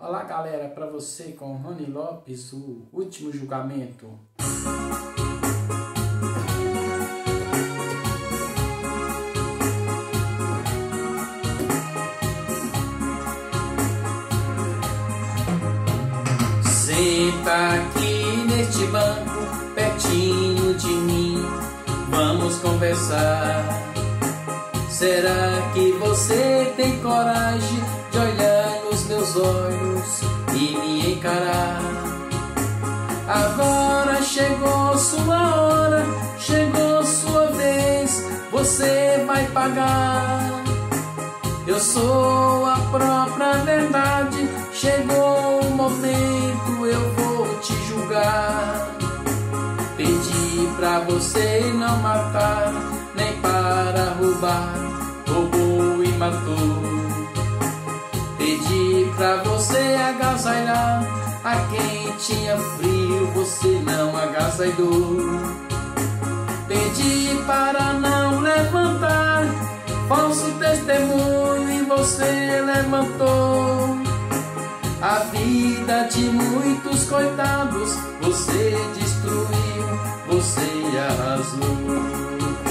Olá galera, para você com Rony Lopes, o último julgamento. Senta aqui neste banco, pertinho de mim, vamos conversar. Será que você tem coragem de olhar nos meus olhos e me encarar? Agora chegou sua hora, chegou sua vez, você vai pagar. Eu sou a própria verdade, chegou o momento, eu vou te julgar. Pedi pra você não matar, nem para roubar, roubou e matou. Pedi pra você agasalhar a quem tinha frio, você não agasalhou. Pedi para não levantar falso testemunho e você levantou. A vida de muitos coitados você destruiu, você arrasou.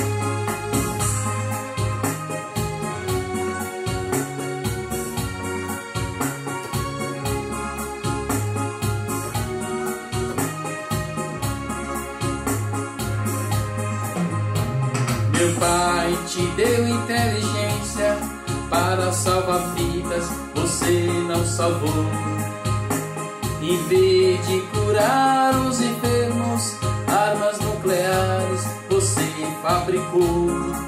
Meu pai te deu inteligência para salvar vidas, você não salvou. Em vez de curar os enfermos, armas nucleares você fabricou.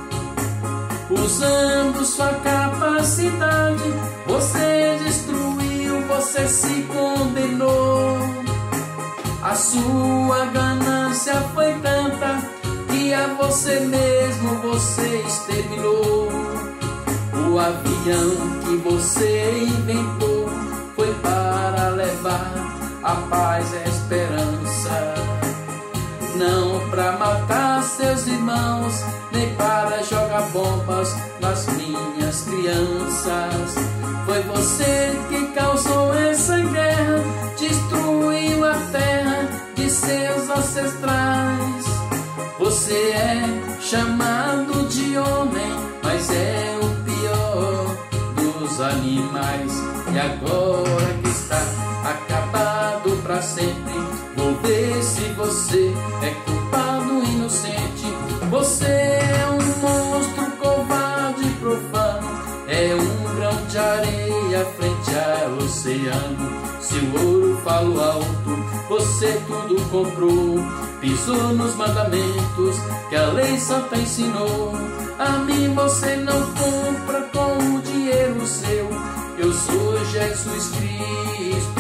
Usando sua capacidade, você destruiu, você se condenou. A sua ganância foi tanta que a você mesmo você exterminou. O avião que você inventou foi para levar a paz e a esperança, não para matar seus irmãos, nem para jogar bombas nas minhas crianças. Foi você que causou essa guerra, destruiu a terra de seus ancestrais. Você é chamado de homem, mas é o pior dos animais. E agora que está acabado pra sempre, vou ver se você é culpado inocente. Você é um monstro covarde e profano, é um grão de areia frente ao oceano. Se o ouro falou alto, você tudo comprou. Pisou nos mandamentos que a lei santa ensinou. A mim você não compra com o dinheiro seu. Eu sou Jesus Cristo.